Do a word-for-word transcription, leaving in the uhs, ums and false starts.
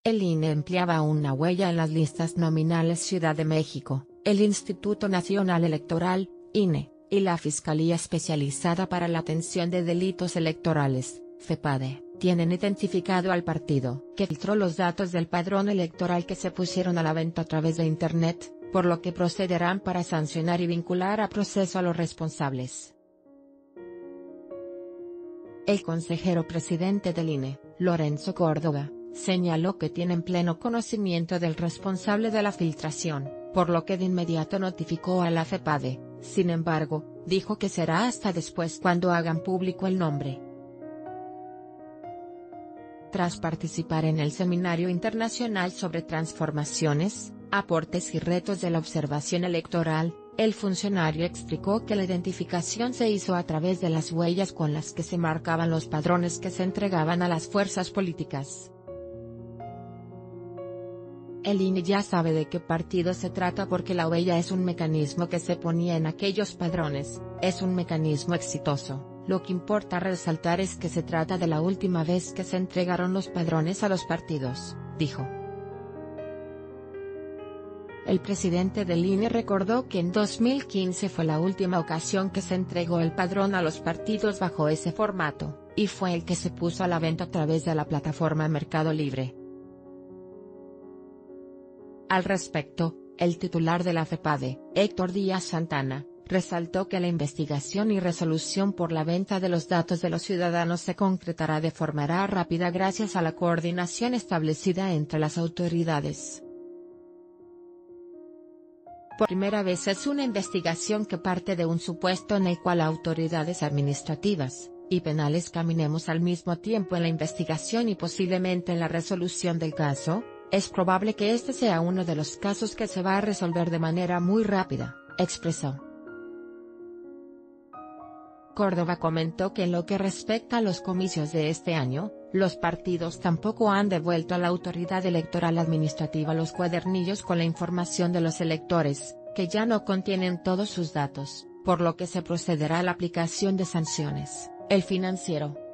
El I N E empleaba una huella en las listas nominales Ciudad de México, el Instituto Nacional Electoral, I N E, y la Fiscalía Especializada para la Atención de Delitos Electorales, FEPADE, tienen identificado al partido que filtró los datos del padrón electoral que se pusieron a la venta a través de Internet, por lo que procederán para sancionar y vincular a proceso a los responsables. El consejero presidente del I N E, Lorenzo Córdoba, señaló que tienen pleno conocimiento del responsable de la filtración, por lo que de inmediato notificó a la FEPADE. Sin embargo, dijo que será hasta después cuando hagan público el nombre. Tras participar en el Seminario Internacional sobre Transformaciones, Aportes y Retos de la Observación Electoral, el funcionario explicó que la identificación se hizo a través de las huellas con las que se marcaban los padrones que se entregaban a las fuerzas políticas. El I N E ya sabe de qué partido se trata porque la huella es un mecanismo que se ponía en aquellos padrones, es un mecanismo exitoso. Lo que importa resaltar es que se trata de la última vez que se entregaron los padrones a los partidos, dijo. El presidente del I N E recordó que en dos mil quince fue la última ocasión que se entregó el padrón a los partidos bajo ese formato, y fue el que se puso a la venta a través de la plataforma Mercado Libre. Al respecto, el titular de la FEPADE, Héctor Díaz Santana, resaltó que la investigación y resolución por la venta de los datos de los ciudadanos se concretará de forma rápida gracias a la coordinación establecida entre las autoridades. Por primera vez es una investigación que parte de un supuesto en el cual autoridades administrativas y penales caminemos al mismo tiempo en la investigación y posiblemente en la resolución del caso. Es probable que este sea uno de los casos que se va a resolver de manera muy rápida, expresó. Córdoba comentó que en lo que respecta a los comicios de este año, los partidos tampoco han devuelto a la autoridad electoral administrativa los cuadernillos con la información de los electores, que ya no contienen todos sus datos, por lo que se procederá a la aplicación de sanciones. El Financiero.